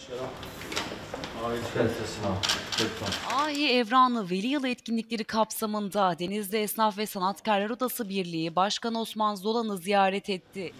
Ahi Evranlı Veli Yılı etkinlikleri kapsamında Denizli Esnaf ve Sanatkarlar Odası Birliği Başkanı Osman Zolan'ı ziyaret etti.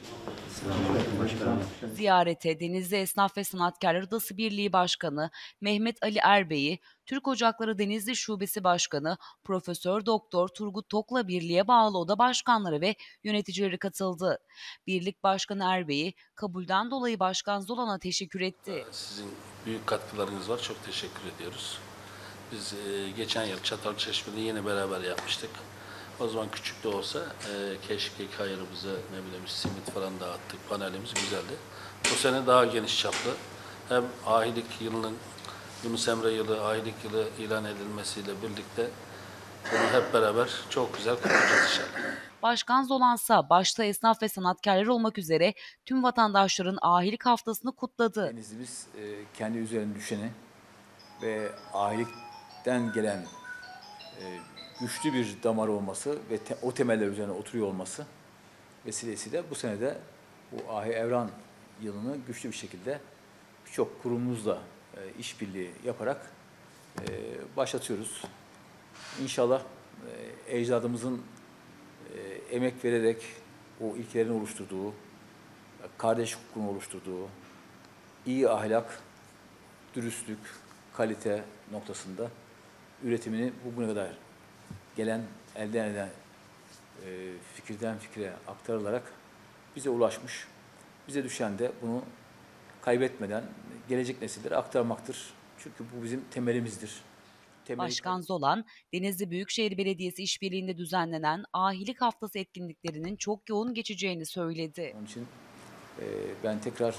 Ziyarete Denizli Esnaf ve Sanatkarlar Odası Birliği Başkanı Mehmet Ali Erbey'i, Türk Ocakları Denizli Şubesi Başkanı Profesör Doktor Turgut Tok'la birliğe bağlı oda başkanları ve yöneticileri katıldı. Birlik Başkanı Erbey'i kabulden dolayı Başkan Zolan'a teşekkür etti. Sizin büyük katkılarınız var. Çok teşekkür ediyoruz. Biz geçen yıl Çatalçeşme'de yine beraber yapmıştık. O zaman küçük de olsa keşkek hayırımıza ne bileyim simit falan dağıttık. Panelimiz güzeldi. Bu sene daha geniş çaplı. Hem ahilik yılının Yunus Emre yılı, ahilik yılı ilan edilmesiyle birlikte bunu hep beraber çok güzel kutlayacağız inşallah. Başkan Zolansa başta esnaf ve sanatkarlar olmak üzere tüm vatandaşların ahilik haftasını kutladı. Denizli'miz kendi üzerine düşeni ve ahilikten gelen güçlü bir damar olması ve o temeller üzerine oturuyor olması vesilesiyle bu sene de bu Ahi Evran yılını güçlü bir şekilde birçok kurumumuzla işbirliği yaparak başlatıyoruz. İnşallah ecdadımızın emek vererek o ilkelerini oluşturduğu, kardeş hukukunu oluşturduğu, iyi ahlak, dürüstlük, kalite noktasında üretimini bugüne kadar gelen, elden ele fikirden fikre aktarılarak bize ulaşmış. Bize düşen de bunu kaybetmeden gelecek nesillere aktarmaktır. Çünkü bu bizim temelimizdir. Başkan Zolan, Denizli Büyükşehir Belediyesi işbirliğinde düzenlenen Ahilik Haftası etkinliklerinin çok yoğun geçeceğini söyledi. Onun için ben tekrar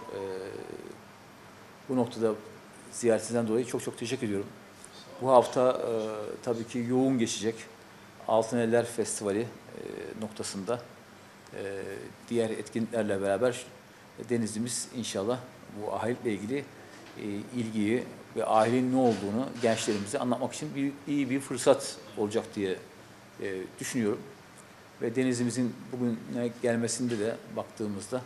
bu noktada ziyaretinizden dolayı çok çok teşekkür ediyorum. Bu hafta tabii ki yoğun geçecek. Altın Eller Festivali noktasında diğer etkinliklerle beraber Denizli'miz inşallah bu ahilikle ilgili ilgiyi ve ahilin ne olduğunu gençlerimize anlatmak için iyi bir fırsat olacak diye düşünüyorum. Ve Denizli'mizin bugüne gelmesinde de baktığımızda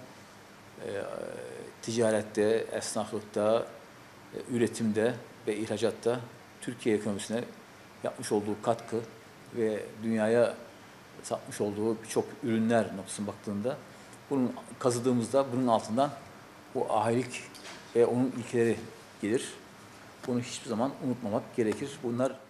ticarette, esnaflıkta, üretimde ve ihracatta Türkiye ekonomisine yapmış olduğu katkı ve dünyaya satmış olduğu birçok ürünler noktasına baktığında bunun kazıdığımızda bunun altından bu ahilik ve onun ilkeleri gelir. Bunu hiçbir zaman unutmamak gerekir. Bunlar